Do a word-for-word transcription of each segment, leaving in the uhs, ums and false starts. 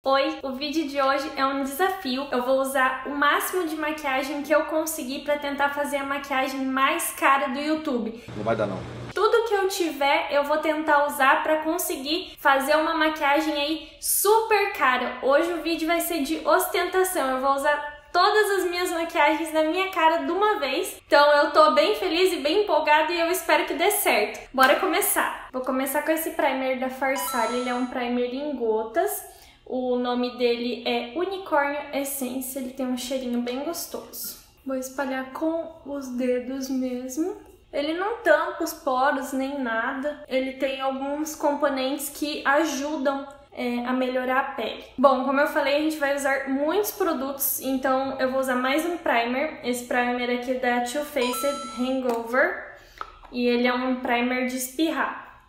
Oi, o vídeo de hoje é um desafio. Eu vou usar o máximo de maquiagem que eu conseguir para tentar fazer a maquiagem mais cara do YouTube. Não vai dar não. Tudo que eu tiver eu vou tentar usar para conseguir fazer uma maquiagem aí super cara. Hoje o vídeo vai ser de ostentação. Eu vou usar todas as minhas maquiagens na minha cara de uma vez. Então eu tô bem feliz e bem empolgada e eu espero que dê certo. Bora começar! Vou começar com esse primer da Farsali. Ele é um primer em gotas. O nome dele é Unicórnio Essence. Ele tem um cheirinho bem gostoso. Vou espalhar com os dedos mesmo. Ele não tampa os poros nem nada. Ele tem alguns componentes que ajudam É, a melhorar a pele. Bom, como eu falei, a gente vai usar muitos produtos, então eu vou usar mais um primer. Esse primer aqui é da Too Faced Hangover e ele é um primer de espirrar.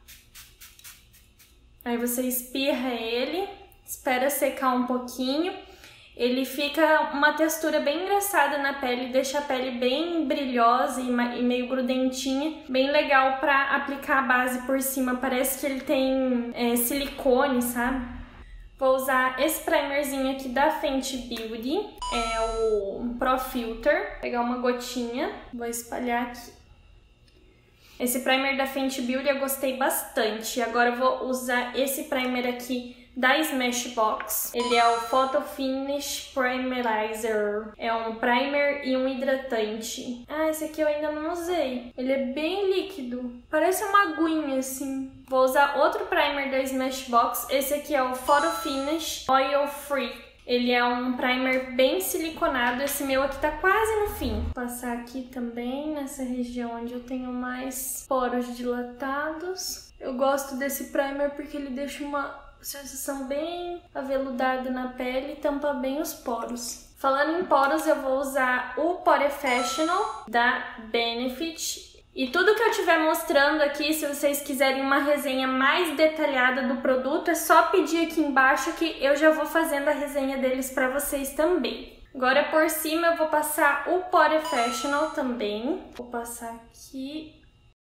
Aí você espirra ele, espera secar um pouquinho. Ele fica uma textura bem engraçada na pele, deixa a pele bem brilhosa e meio grudentinha, bem legal pra aplicar a base por cima, parece que ele tem é, silicone, sabe? Vou usar esse primerzinho aqui da Fenty Beauty, é o Pro Filter, vou pegar uma gotinha, vou espalhar aqui. Esse primer da Fenty Beauty eu gostei bastante, agora eu vou usar esse primer aqui da Smashbox. Ele é o Photo Finish Primerizer. É um primer e um hidratante. Ah, esse aqui eu ainda não usei. Ele é bem líquido. Parece uma aguinha, assim. Vou usar outro primer da Smashbox. Esse aqui é o Photo Finish Oil Free. Ele é um primer bem siliconado. Esse meu aqui tá quase no fim. Vou passar aqui também, nessa região onde eu tenho mais poros dilatados. Eu gosto desse primer porque ele deixa uma sensação bem aveludada na pele e tampa bem os poros. Falando em poros, eu vou usar o Porefessional da Benefit. E tudo que eu estiver mostrando aqui, se vocês quiserem uma resenha mais detalhada do produto, é só pedir aqui embaixo que eu já vou fazendo a resenha deles para vocês também. Agora por cima eu vou passar o Porefessional também. Vou passar aqui.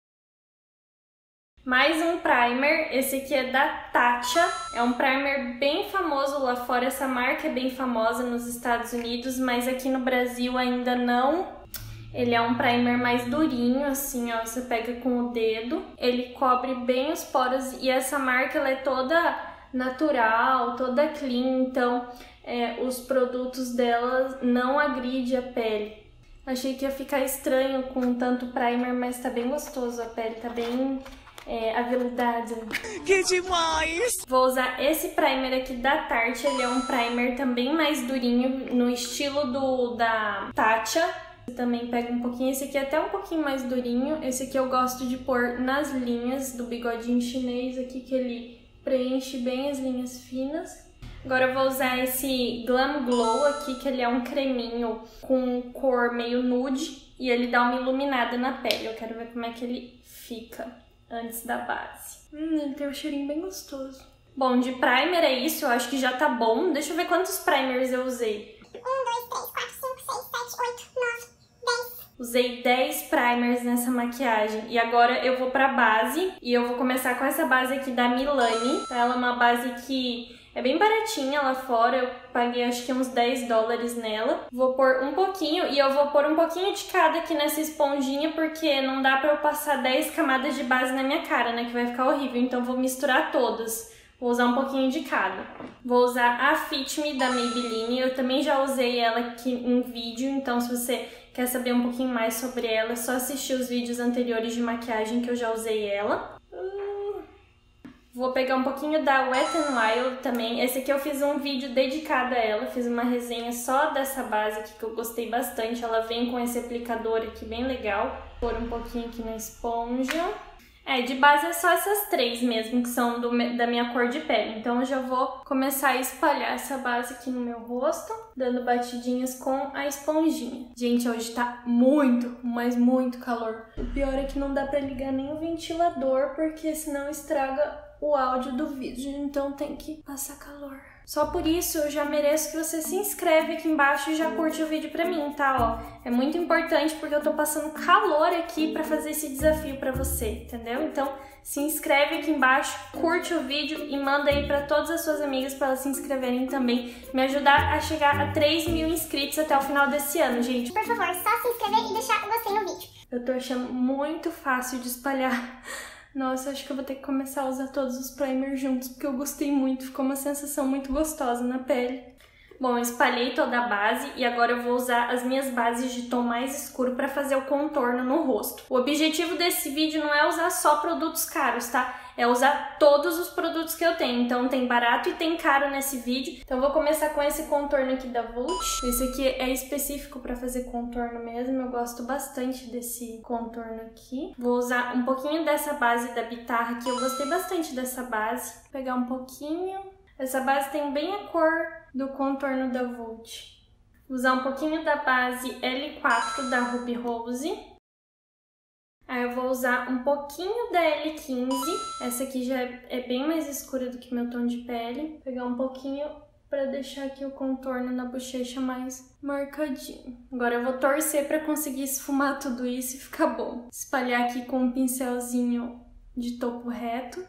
Mais um primer, esse aqui é da Tatcha, é um primer bem famoso lá fora, essa marca é bem famosa nos Estados Unidos, mas aqui no Brasil ainda não. Ele é um primer mais durinho, assim, ó, você pega com o dedo, ele cobre bem os poros e essa marca ela é toda natural, toda clean, então é, os produtos dela não agridem a pele. Achei que ia ficar estranho com tanto primer, mas tá bem gostoso, a pele tá bem É, aveludada. Que demais! Vou usar esse primer aqui da Tarte. Ele é um primer também mais durinho, no estilo do da Tatcha. Também pega um pouquinho. Esse aqui é até um pouquinho mais durinho. Esse aqui eu gosto de pôr nas linhas do bigodinho chinês aqui, que ele preenche bem as linhas finas. Agora eu vou usar esse Glam Glow aqui, que ele é um creminho com cor meio nude e ele dá uma iluminada na pele. Eu quero ver como é que ele fica antes da base. Hum, ele tem um cheirinho bem gostoso. Bom, de primer é isso, eu acho que já tá bom. Deixa eu ver quantos primers eu usei. um, dois, três, quatro, cinco, seis, sete, oito, nove, dez. Usei dez primers nessa maquiagem. E agora eu vou pra base. E eu vou começar com essa base aqui da Milani. Ela é uma base que é bem baratinha lá fora, eu paguei acho que uns dez dólares nela. Vou pôr um pouquinho e eu vou pôr um pouquinho de cada aqui nessa esponjinha, porque não dá pra eu passar dez camadas de base na minha cara, né, que vai ficar horrível. Então vou misturar todas. Vou usar um pouquinho de cada. Vou usar a Fit Me da Maybelline, eu também já usei ela aqui em vídeo, então se você quer saber um pouquinho mais sobre ela, é só assistir os vídeos anteriores de maquiagem que eu já usei ela. Vou pegar um pouquinho da Wet n Wild também. Esse aqui eu fiz um vídeo dedicado a ela. Fiz uma resenha só dessa base aqui que eu gostei bastante. Ela vem com esse aplicador aqui bem legal. Vou pôr um pouquinho aqui na esponja. É, de base é só essas três mesmo, que são do, da minha cor de pele. Então eu já vou começar a espalhar essa base aqui no meu rosto, dando batidinhas com a esponjinha. Gente, hoje tá muito, mas muito calor. O pior é que não dá pra ligar nem o ventilador, porque senão estraga o áudio do vídeo. Então tem que passar calor. Só por isso eu já mereço que você se inscreve aqui embaixo e já curte o vídeo pra mim, tá? Ó, é muito importante porque eu tô passando calor aqui pra fazer esse desafio pra você, entendeu? Então, se inscreve aqui embaixo, curte o vídeo e manda aí pra todas as suas amigas pra elas se inscreverem também. Me ajudar a chegar a três mil inscritos até o final desse ano, gente. Por favor, só se inscrever e deixar o gostei no vídeo. Eu tô achando muito fácil de espalhar. Nossa, acho que eu vou ter que começar a usar todos os primers juntos, porque eu gostei muito, ficou uma sensação muito gostosa na pele. Bom, eu espalhei toda a base e agora eu vou usar as minhas bases de tom mais escuro para fazer o contorno no rosto. O objetivo desse vídeo não é usar só produtos caros, tá? É usar todos os produtos que eu tenho. Então tem barato e tem caro nesse vídeo. Então eu vou começar com esse contorno aqui da Vult. Esse aqui é específico para fazer contorno mesmo. Eu gosto bastante desse contorno aqui. Vou usar um pouquinho dessa base da Bitarra aqui. Eu gostei bastante dessa base. Vou pegar um pouquinho. Essa base tem bem a cor do contorno da Vult. Vou usar um pouquinho da base L quatro da Ruby Rose. Aí eu vou usar um pouquinho da L quinze. Essa aqui já é bem mais escura do que meu tom de pele. Vou pegar um pouquinho para deixar aqui o contorno na bochecha mais marcadinho. Agora eu vou torcer para conseguir esfumar tudo isso e ficar bom. Espalhar aqui com um pincelzinho de topo reto.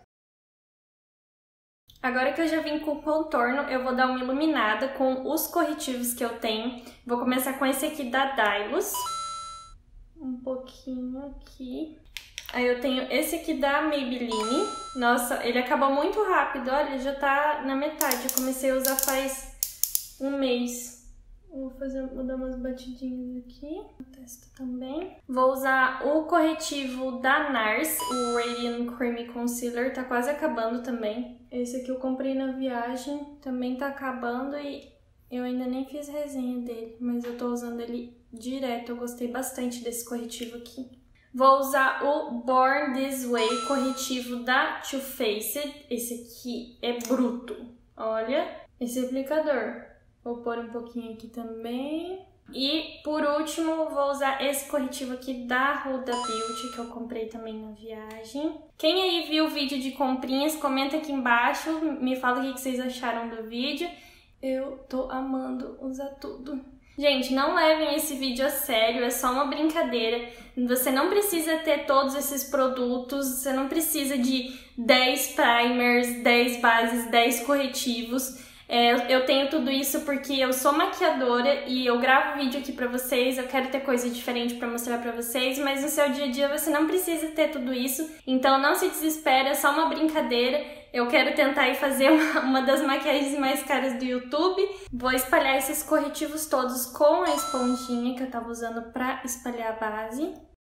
Agora que eu já vim com o contorno, eu vou dar uma iluminada com os corretivos que eu tenho. Vou começar com esse aqui da Dylos. Um pouquinho aqui. Aí eu tenho esse aqui da Maybelline. Nossa, ele acabou muito rápido, olha, já tá na metade. Eu comecei a usar faz um mês. Vou, fazer, vou dar umas batidinhas aqui. No testa também. Vou usar o corretivo da Nars, o Radiant Creamy Concealer. Tá quase acabando também. Esse aqui eu comprei na viagem. Também tá acabando e eu ainda nem fiz resenha dele. Mas eu tô usando ele direto. Eu gostei bastante desse corretivo aqui. Vou usar o Born This Way, corretivo da Too Faced. Esse aqui é bruto. Olha esse aplicador. Vou pôr um pouquinho aqui também. E, por último, vou usar esse corretivo aqui da Huda Beauty, que eu comprei também na viagem. Quem aí viu o vídeo de comprinhas, comenta aqui embaixo, me fala o que vocês acharam do vídeo. Eu tô amando usar tudo. Gente, não levem esse vídeo a sério, é só uma brincadeira. Você não precisa ter todos esses produtos, você não precisa de dez primers, dez bases, dez corretivos. É, eu tenho tudo isso porque eu sou maquiadora e eu gravo vídeo aqui pra vocês, eu quero ter coisa diferente pra mostrar pra vocês, mas no seu dia a dia você não precisa ter tudo isso, então não se desespere, é só uma brincadeira. Eu quero tentar ir fazer uma, uma das maquiagens mais caras do YouTube. Vou espalhar esses corretivos todos com a esponjinha que eu tava usando pra espalhar a base.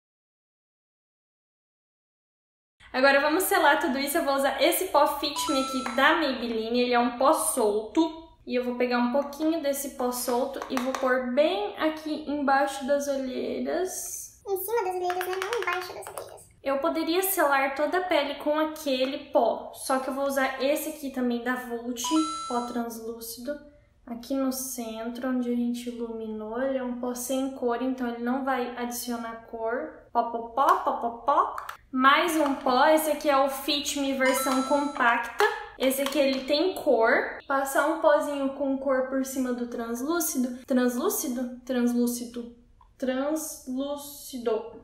Agora vamos selar tudo isso, eu vou usar esse pó Fit Me aqui da Maybelline, ele é um pó solto. E eu vou pegar um pouquinho desse pó solto e vou pôr bem aqui embaixo das olheiras. Em cima das olheiras, né? Não embaixo das olheiras. Eu poderia selar toda a pele com aquele pó, só que eu vou usar esse aqui também da Vult, pó translúcido. Aqui no centro, onde a gente iluminou, ele é um pó sem cor, então ele não vai adicionar cor. Pó, pó, pó, pó, pó, pó. Mais um pó, esse aqui é o Fit Me versão compacta. Esse aqui ele tem cor. Passar um pozinho com cor por cima do translúcido. Translúcido? Translúcido. Translúcido.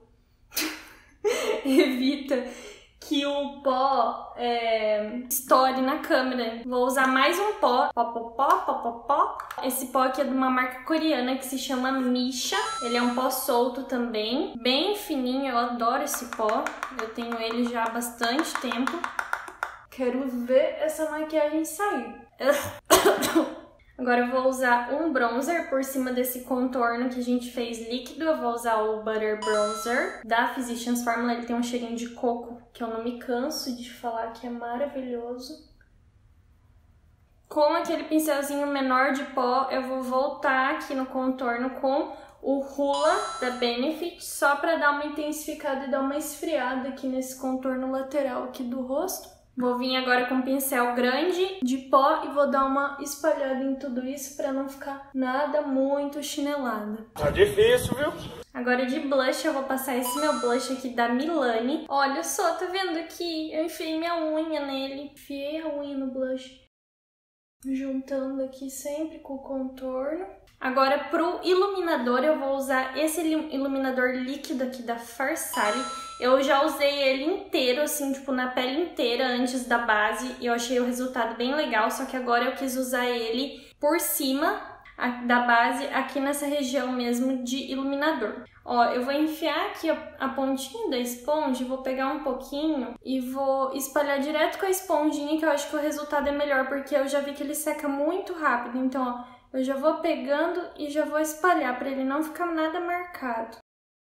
Evita que o pó é, estoure na câmera. Vou usar mais um pó. Pó, pó, pó, pó, pó, pó. Esse pó aqui é de uma marca coreana que se chama Misha. Ele é um pó solto também, bem fininho. Eu adoro esse pó. Eu tenho ele já há bastante tempo. Quero ver essa maquiagem sair. Agora eu vou usar um bronzer por cima desse contorno que a gente fez líquido. Eu vou usar o Butter Bronzer da Physicians Formula. Ele tem um cheirinho de coco que eu não me canso de falar que é maravilhoso. Com aquele pincelzinho menor de pó, eu vou voltar aqui no contorno com o Hoola da Benefit, só para dar uma intensificada e dar uma esfriada aqui nesse contorno lateral aqui do rosto. Vou vir agora com um pincel grande de pó e vou dar uma espalhada em tudo isso para não ficar nada muito chinelada. Tá difícil, viu? Agora de blush eu vou passar esse meu blush aqui da Milani. Olha só, tá vendo aqui? Eu enfiei minha unha nele. Enfiei a unha no blush. Juntando aqui sempre com o contorno. Agora, pro iluminador, eu vou usar esse iluminador líquido aqui da Farsali. Eu já usei ele inteiro, assim, tipo, na pele inteira antes da base. E eu achei o resultado bem legal, só que agora eu quis usar ele por cima da base, aqui nessa região mesmo de iluminador. Ó, eu vou enfiar aqui a, a pontinha da esponja, vou pegar um pouquinho e vou espalhar direto com a esponjinha, que eu acho que o resultado é melhor, porque eu já vi que ele seca muito rápido. Então, ó, eu já vou pegando e já vou espalhar para ele não ficar nada marcado.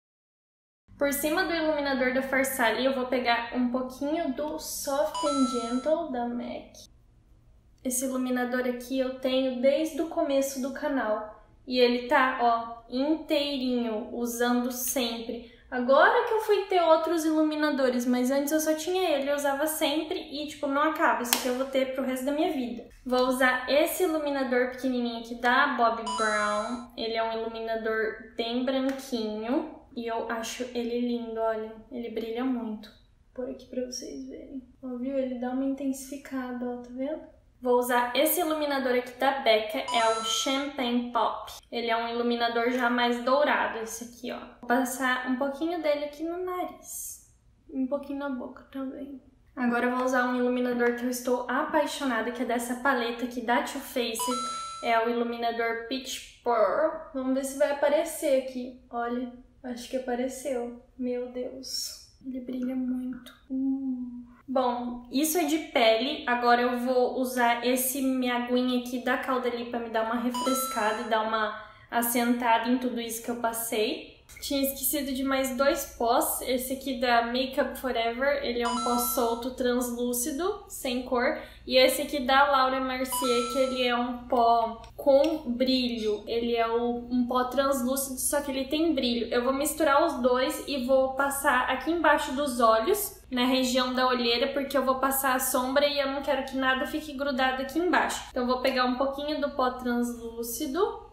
Por cima do iluminador da Farsali, eu vou pegar um pouquinho do Soft and Gentle da M A C. Esse iluminador aqui eu tenho desde o começo do canal. E ele tá, ó, inteirinho, usando sempre. Agora que eu fui ter outros iluminadores, mas antes eu só tinha ele, eu usava sempre e, tipo, não acaba. Isso aqui eu vou ter pro resto da minha vida. Vou usar esse iluminador pequenininho aqui da Bobbi Brown. Ele é um iluminador bem branquinho e eu acho ele lindo, olha. Ele brilha muito. Vou pôr aqui pra vocês verem. Ó, viu? Ele dá uma intensificada, ó, tá vendo? Vou usar esse iluminador aqui da Becca, é o Champagne Pop. Ele é um iluminador já mais dourado, esse aqui, ó. Vou passar um pouquinho dele aqui no nariz. Um pouquinho na boca também. Agora eu vou usar um iluminador que eu estou apaixonada, que é dessa paleta aqui da Too Faced. É o iluminador Peach Pearl. Vamos ver se vai aparecer aqui. Olha, acho que apareceu. Meu Deus, ele brilha muito. Uh. Bom, isso é de pele, agora eu vou usar esse minha aguinha aqui da Caudalie para me dar uma refrescada e dar uma assentada em tudo isso que eu passei. Tinha esquecido de mais dois pós, esse aqui da Makeup Forever, ele é um pó solto translúcido, sem cor, e esse aqui da Laura Mercier, que ele é um pó com brilho, ele é um pó translúcido, só que ele tem brilho. Eu vou misturar os dois e vou passar aqui embaixo dos olhos, na região da olheira, porque eu vou passar a sombra e eu não quero que nada fique grudado aqui embaixo. Então eu vou pegar um pouquinho do pó translúcido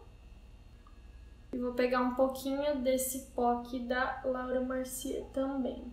e vou pegar um pouquinho desse pó aqui da Laura Mercier também.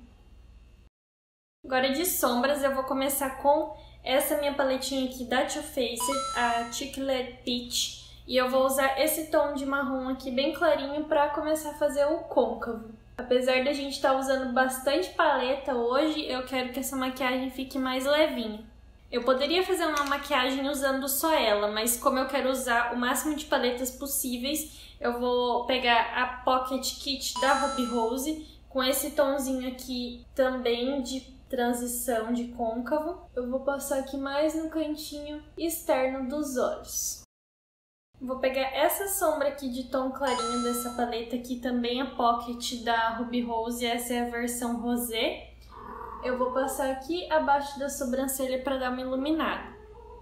Agora de sombras eu vou começar com essa minha paletinha aqui da Too Faced, a Chocolate Peach, e eu vou usar esse tom de marrom aqui bem clarinho para começar a fazer o côncavo. Apesar da gente estar usando bastante paleta hoje, eu quero que essa maquiagem fique mais levinha. Eu poderia fazer uma maquiagem usando só ela, mas como eu quero usar o máximo de paletas possíveis, eu vou pegar a Pocket Kit da Ruby Rose, com esse tomzinho aqui também de transição de côncavo. Eu vou passar aqui mais no cantinho externo dos olhos. Vou pegar essa sombra aqui de tom clarinho dessa paleta aqui, também a Pocket da Ruby Rose, essa é a versão rosé. Eu vou passar aqui abaixo da sobrancelha para dar uma iluminada.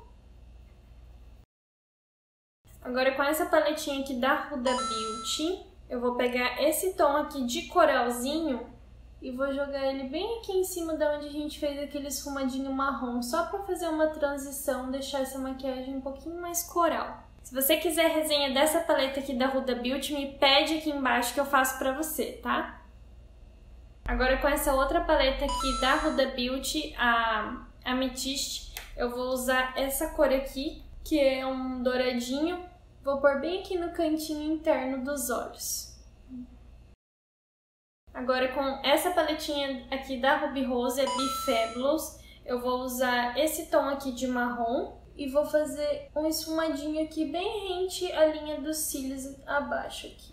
Agora com essa paletinha aqui da Huda Beauty, eu vou pegar esse tom aqui de coralzinho e vou jogar ele bem aqui em cima da onde a gente fez aquele esfumadinho marrom, só para fazer uma transição, deixar essa maquiagem um pouquinho mais coral. Se você quiser resenha dessa paleta aqui da Huda Beauty, me pede aqui embaixo que eu faço pra você, tá? Agora com essa outra paleta aqui da Huda Beauty, a Amethyst, eu vou usar essa cor aqui, que é um douradinho. Vou pôr bem aqui no cantinho interno dos olhos. Agora com essa paletinha aqui da Ruby Rose, a Be Fabulous, eu vou usar esse tom aqui de marrom. E vou fazer um esfumadinho aqui bem rente à linha dos cílios abaixo aqui.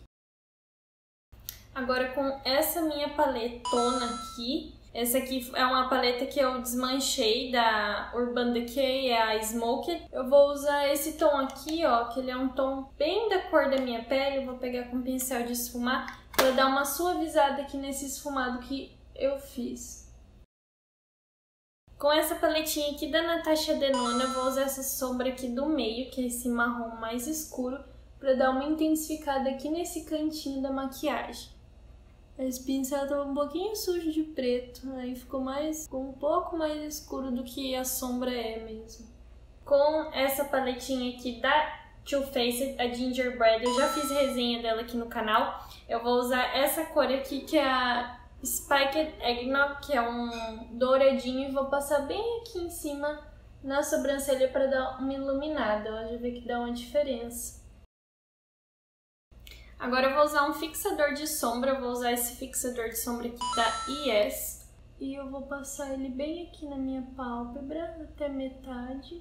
Agora com essa minha paletona aqui, essa aqui é uma paleta que eu desmanchei da Urban Decay, é a Smoked. Eu vou usar esse tom aqui, ó, que ele é um tom bem da cor da minha pele. Eu vou pegar com um pincel de esfumar para dar uma suavizada aqui nesse esfumado que eu fiz. Com essa paletinha aqui da Natasha Denona, eu vou usar essa sombra aqui do meio, que é esse marrom mais escuro, para dar uma intensificada aqui nesse cantinho da maquiagem. Esse pincel estava um pouquinho sujo de preto, aí ficou, mais, ficou um pouco mais escuro do que a sombra é mesmo. Com essa paletinha aqui da Too Faced, a Gingerbread, eu já fiz resenha dela aqui no canal. Eu vou usar essa cor aqui, que é a Spiked Eggnog, que é um douradinho, e vou passar bem aqui em cima na sobrancelha para dar uma iluminada. Ó, já vê que dá uma diferença. Agora eu vou usar um fixador de sombra. Eu vou usar esse fixador de sombra aqui da E S. E eu vou passar ele bem aqui na minha pálpebra, até metade.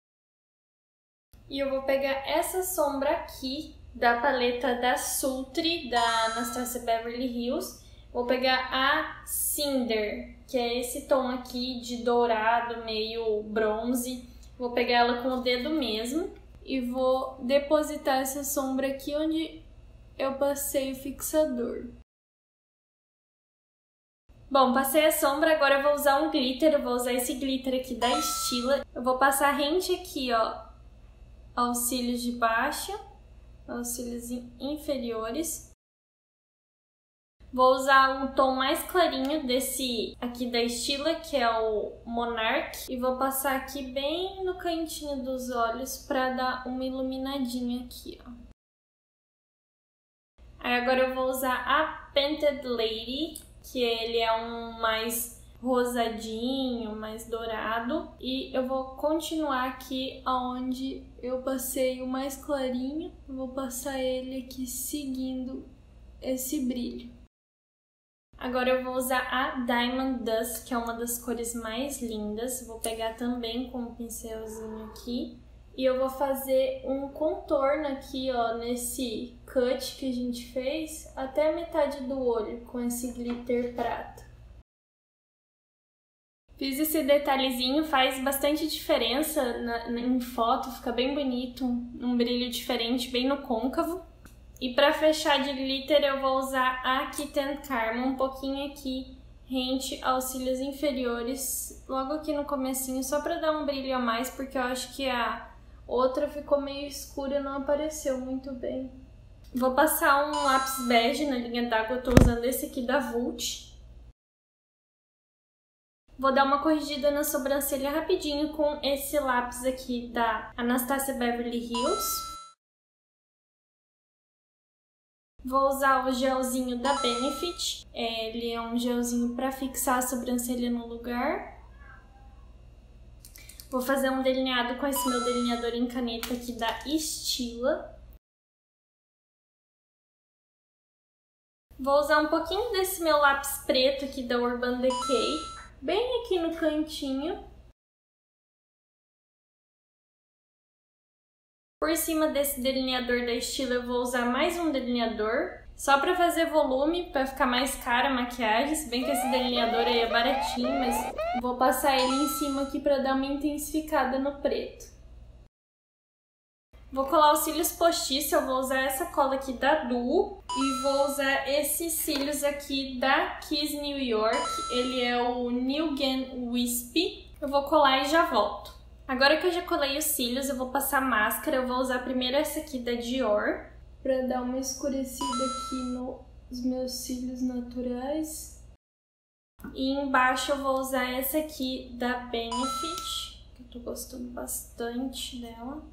E eu vou pegar essa sombra aqui da paleta da Sultry, da Anastasia Beverly Hills. Vou pegar a Cinder, que é esse tom aqui de dourado, meio bronze. Vou pegar ela com o dedo mesmo e vou depositar essa sombra aqui onde eu passei o fixador. Bom, passei a sombra, agora eu vou usar um glitter. Eu vou usar esse glitter aqui da Stila. Eu vou passar rente aqui, ó, aos cílios de baixo, aos cílios inferiores. Vou usar um tom mais clarinho desse aqui da Stila, que é o Monarch. E vou passar aqui bem no cantinho dos olhos pra dar uma iluminadinha aqui, ó. Aí agora eu vou usar a Painted Lady, que ele é um mais rosadinho, mais dourado. E eu vou continuar aqui onde eu passei o mais clarinho. Eu vou passar ele aqui seguindo esse brilho. Agora eu vou usar a Diamond Dust, que é uma das cores mais lindas. Vou pegar também com um pincelzinho aqui. E eu vou fazer um contorno aqui, ó, nesse cut que a gente fez, até a metade do olho, com esse glitter prata. Fiz esse detalhezinho, faz bastante diferença na, na, em foto, fica bem bonito, um brilho diferente, bem no côncavo. E para fechar de glitter eu vou usar a Kitten Karma, um pouquinho aqui, rente aos cílios inferiores, logo aqui no comecinho, só para dar um brilho a mais, porque eu acho que a outra ficou meio escura e não apareceu muito bem. Vou passar um lápis bege na linha d'água, eu tô usando esse aqui da Vult. Vou dar uma corrigida na sobrancelha rapidinho com esse lápis aqui da Anastasia Beverly Hills. Vou usar o gelzinho da Benefit. Ele é um gelzinho para fixar a sobrancelha no lugar. Vou fazer um delineado com esse meu delineador em caneta aqui da Stila. Vou usar um pouquinho desse meu lápis preto aqui da Urban Decay, bem aqui no cantinho. Por cima desse delineador da Stila eu vou usar mais um delineador, só para fazer volume, para ficar mais cara a maquiagem, se bem que esse delineador aí é baratinho, mas vou passar ele em cima aqui para dar uma intensificada no preto. Vou colar os cílios postiços, eu vou usar essa cola aqui da Duo e vou usar esses cílios aqui da Kiss New York, ele é o New Gen Wispy. Eu vou colar e já volto. Agora que eu já colei os cílios, eu vou passar máscara. Eu vou usar primeiro essa aqui da Dior, pra dar uma escurecida aqui nos meus cílios naturais. E embaixo eu vou usar essa aqui da Benefit, que eu tô gostando bastante dela.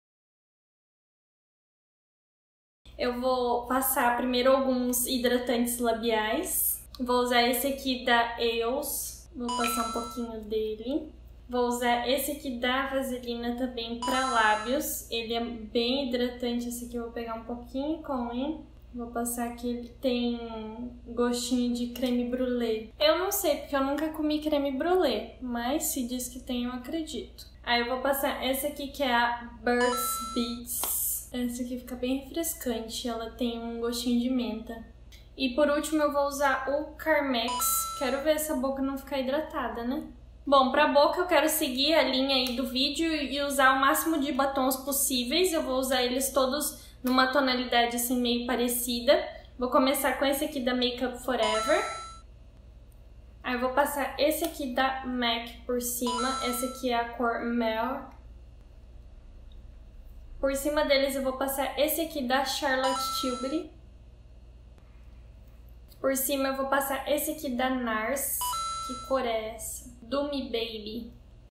Eu vou passar primeiro alguns hidratantes labiais. Vou usar esse aqui da Eos, vou passar um pouquinho dele. Vou usar esse aqui da Vaselina também para lábios. Ele é bem hidratante, esse aqui eu vou pegar um pouquinho com ele. Vou passar aqui, ele tem gostinho de creme brulee. Eu não sei, porque eu nunca comi creme brulee, mas se diz que tem, eu acredito. Aí eu vou passar essa aqui que é a Burt's Bees. Essa aqui fica bem refrescante, ela tem um gostinho de menta. E por último eu vou usar o Carmex. Quero ver essa boca não ficar hidratada, né? Bom, pra boca eu quero seguir a linha aí do vídeo e usar o máximo de batons possíveis. Eu vou usar eles todos numa tonalidade assim meio parecida. Vou começar com esse aqui da Makeup Forever. Aí eu vou passar esse aqui da MAC por cima. Essa aqui é a cor Mel. Por cima deles eu vou passar esse aqui da Charlotte Tilbury. Por cima eu vou passar esse aqui da NARS. Que cor é essa? Do Me Baby.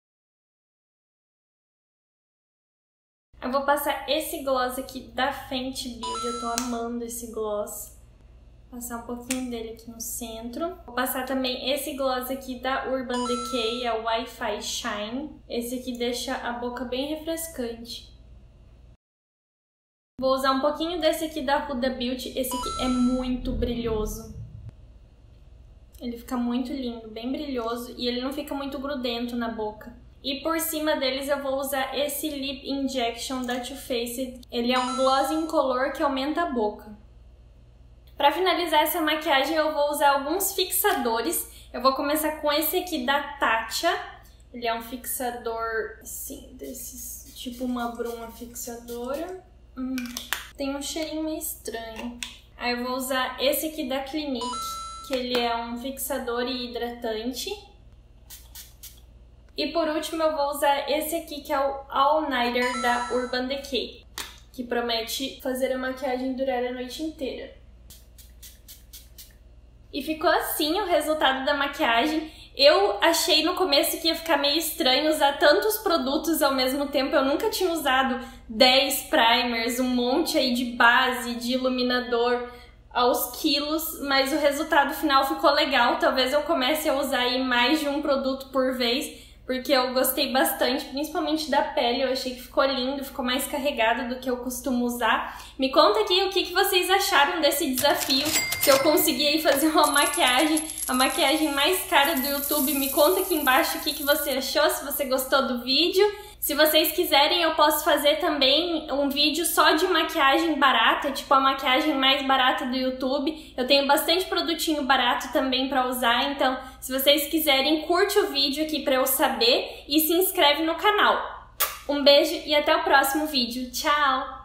Eu vou passar esse gloss aqui da Fenty Beauty, eu tô amando esse gloss. Passar um pouquinho dele aqui no centro. Vou passar também esse gloss aqui da Urban Decay, é o Wi-Fi Shine. Esse aqui deixa a boca bem refrescante. Vou usar um pouquinho desse aqui da Huda Beauty. Esse aqui é muito brilhoso. Ele fica muito lindo, bem brilhoso e ele não fica muito grudento na boca. E por cima deles eu vou usar esse Lip Injection da Too Faced. Ele é um gloss incolor que aumenta a boca. Para finalizar essa maquiagem eu vou usar alguns fixadores. Eu vou começar com esse aqui da Tatcha. Ele é um fixador assim, desses, tipo uma bruma fixadora. Hum, tem um cheirinho meio estranho. Aí eu vou usar esse aqui da Clinique, que ele é um fixador e hidratante. E por último eu vou usar esse aqui que é o All Nighter da Urban Decay, que promete fazer a maquiagem durar a noite inteira. E ficou assim o resultado da maquiagem. Eu achei no começo que ia ficar meio estranho usar tantos produtos ao mesmo tempo. Eu nunca tinha usado dez primers, um monte aí de base, de iluminador aos quilos, mas o resultado final ficou legal. Talvez eu comece a usar aí mais de um produto por vez, porque eu gostei bastante, principalmente da pele. Eu achei que ficou lindo, ficou mais carregado do que eu costumo usar. Me conta aqui o que, que vocês acharam desse desafio, se eu consegui aí fazer uma maquiagem, a maquiagem mais cara do YouTube. Me conta aqui embaixo o que, que você achou, se você gostou do vídeo. Se vocês quiserem, eu posso fazer também um vídeo só de maquiagem barata, tipo a maquiagem mais barata do YouTube. Eu tenho bastante produtinho barato também pra usar, então se vocês quiserem, curte o vídeo aqui pra eu saber e se inscreve no canal. Um beijo e até o próximo vídeo. Tchau!